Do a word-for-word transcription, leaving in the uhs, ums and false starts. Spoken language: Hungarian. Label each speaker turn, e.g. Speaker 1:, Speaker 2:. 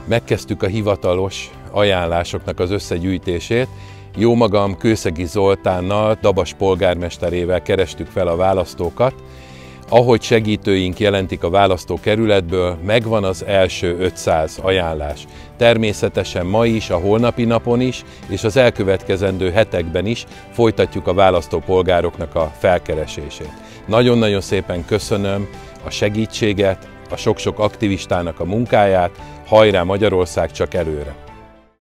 Speaker 1: Megkezdtük a hivatalos ajánlásoknak az összegyűjtését. Jómagam Kőszegi Zoltánnal, Dabas polgármesterével kerestük fel a választókat. Ahogy segítőink jelentik a választókerületből, megvan az első ötszáz ajánlás. Természetesen ma is, a holnapi napon is, és az elkövetkezendő hetekben is folytatjuk a választópolgároknak a felkeresését. Nagyon-nagyon szépen köszönöm a segítséget, a sok-sok aktivistának a munkáját. Hajrá Magyarország, csak előre!